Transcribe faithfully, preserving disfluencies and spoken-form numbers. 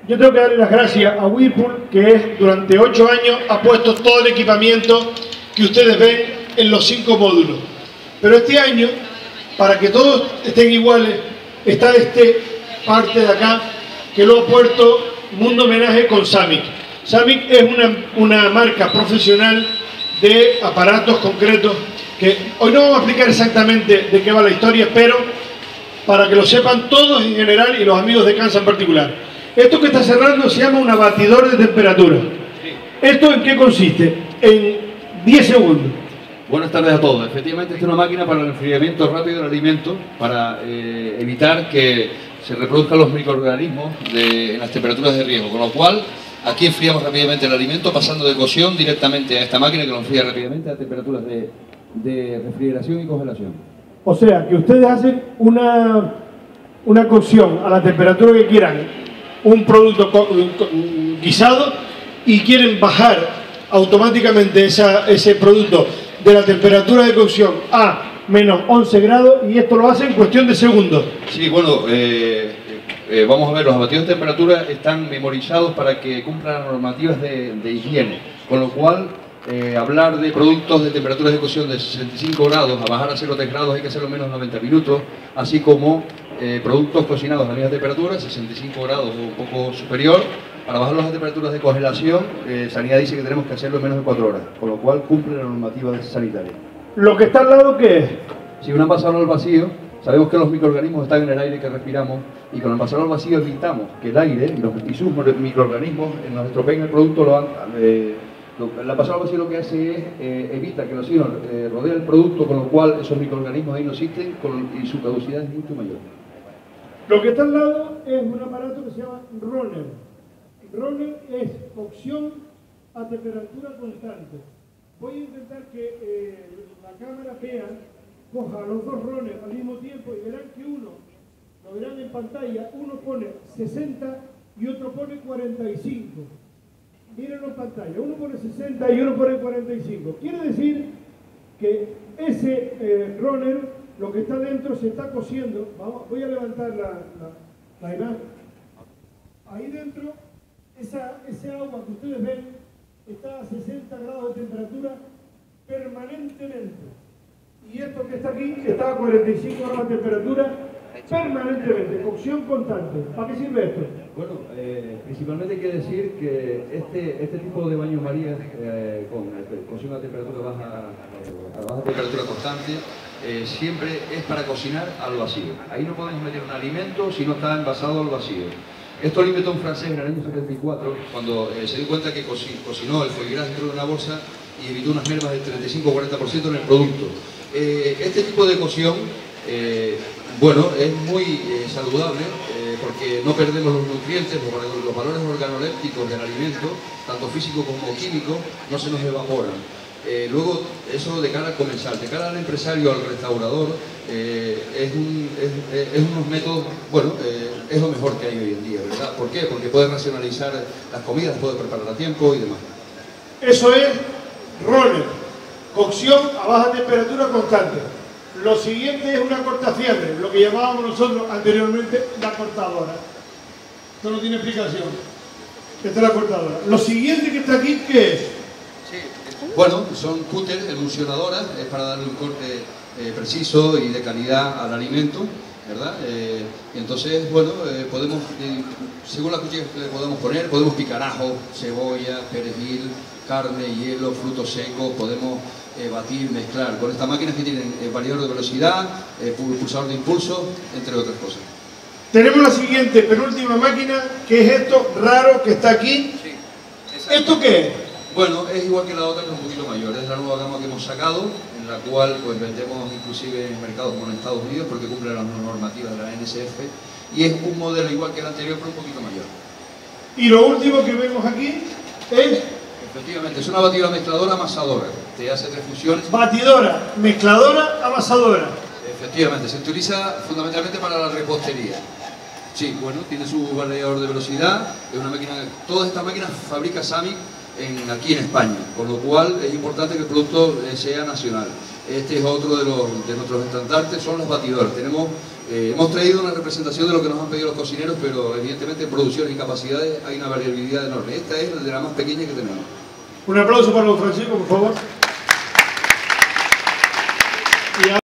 Yo tengo que darle las gracias a Whirlpool, que es, durante ocho años ha puesto todo el equipamiento que ustedes ven en los cinco módulos. Pero este año, para que todos estén iguales, está este parte de acá, que lo ha puesto Mundo Homenaje con Samic. Samic es una, una marca profesional de aparatos concretos, que hoy no vamos a explicar exactamente de qué va la historia, pero para que lo sepan todos en general y los amigos de Kansas en particular. Esto que está cerrando se llama un abatidor de temperatura. ¿Esto en qué consiste? En diez segundos. Buenas tardes a todos. Efectivamente, esta es una máquina para el enfriamiento rápido del alimento, para eh, evitar que se reproduzcan los microorganismos de, en las temperaturas de riesgo, con lo cual aquí enfriamos rápidamente el alimento pasando de cocción directamente a esta máquina que lo enfría rápidamente a temperaturas de, de refrigeración y congelación. O sea, que ustedes hacen una, una cocción a la temperatura que quieran, un producto guisado, y quieren bajar automáticamente esa, ese producto de la temperatura de cocción a menos once grados, y esto lo hace en cuestión de segundos. Sí, bueno, eh, eh, vamos a ver, los abatidores de temperatura están memorizados para que cumplan las normativas de, de higiene, con lo cual eh, hablar de productos de temperaturas de cocción de sesenta y cinco grados a bajar a cero coma tres grados hay que hacerlo menos noventa minutos, así como eh, productos cocinados a la misma temperatura, sesenta y cinco grados o un poco superior, para bajarlos a temperaturas de congelación, eh, Sanidad dice que tenemos que hacerlo en menos de cuatro horas, con lo cual cumple la normativa sanitaria. ¿Lo que está al lado qué es? Si una pasada al vacío, sabemos que los microorganismos están en el aire que respiramos, y con el pasado al vacío evitamos que el aire y, los, y sus microorganismos eh, nos estropeen el producto. Lo, eh, lo, la pasada al vacío lo que hace es eh, evita que el oxígeno eh, rodee el producto, con lo cual esos microorganismos ahí no existen con, y su caducidad es mucho mayor. Lo que está al lado es un aparato que se llama runner. Runner es cocción a temperatura constante. Voy a intentar que eh, la cámara vea, coja los dos runners al mismo tiempo, y verán que uno, lo verán en pantalla, uno pone sesenta y otro pone cuarenta y cinco. Mírenlo en pantalla, uno pone sesenta y uno pone cuarenta y cinco. Quiere decir que ese eh, runner, lo que está dentro se está cociendo. Vamos, voy a levantar la, la, la imagen. Ahí dentro, esa, ese agua que ustedes ven está a sesenta grados de temperatura permanentemente. Y esto que está aquí está a cuarenta y cinco grados de temperatura permanentemente, cocción constante. ¿Para qué sirve esto? Bueno, eh, principalmente hay que decir que este, este tipo de baño María eh, con cocción a temperatura baja, eh, a baja temperatura constante, eh, siempre es para cocinar al vacío. Ahí no podemos meter un alimento si no está envasado al vacío. Esto lo inventó un francés en el año setenta y cuatro, cuando eh, se dio cuenta que cocinó el foie gras dentro de una bolsa y evitó unas mermas del treinta y cinco a cuarenta por ciento en el producto. Eh, este tipo de cocción, eh, bueno, es muy eh, saludable eh, porque no perdemos los nutrientes, los, los valores organolépticos del alimento, tanto físico como químico, no se nos evaporan. Eh, luego, eso de cara al comensal, de cara al empresario, al restaurador, eh, es, un, es, es unos métodos, bueno, eh, es lo mejor que hay hoy en día, ¿verdad? ¿Por qué? Porque puede racionalizar las comidas, puede preparar a tiempo y demás. Eso es runner, cocción a baja temperatura constante. Lo siguiente es una cortafiebre, lo que llamábamos nosotros anteriormente la cortadora. Esto no tiene explicación. Esta es la cortadora. Lo siguiente que está aquí, ¿qué es? Sí. Bueno, son cúter, emulsionadoras, es para darle un corte eh, preciso y de calidad al alimento, ¿verdad? Eh, entonces, bueno, eh, podemos, eh, según la cuchilla que le podemos poner, podemos picar ajo, cebolla, perejil, carne, hielo, frutos secos, podemos eh, batir, mezclar. Con estas máquinas que tienen eh, variador de velocidad, eh, pulsador de impulso, entre otras cosas. Tenemos la siguiente, penúltima máquina, que es esto raro que está aquí. Sí, ¿esto qué es? Bueno, es igual que la otra, pero un poquito mayor. Es la nueva gama que hemos sacado, en la cual pues vendemos inclusive en mercados como en Estados Unidos, porque cumple las normativas de la N S F, y es un modelo igual que el anterior, pero un poquito mayor. Y lo último que vemos aquí es... Efectivamente, es una batidora mezcladora amasadora. Te hace tres funciones. Batidora, mezcladora, amasadora. Efectivamente, se utiliza fundamentalmente para la repostería. Sí, bueno, tiene su variador de velocidad, es una máquina, todas estas máquinas fabrica Samic en, aquí en España, con lo cual es importante que el producto eh, sea nacional. Este es otro de, los, de nuestros estandartes, son los batidores. Tenemos Eh, hemos traído una representación de lo que nos han pedido los cocineros, pero evidentemente en producciones y capacidades hay una variabilidad enorme. Esta es de la más pequeña que tenemos. Un aplauso para don Francisco, por favor.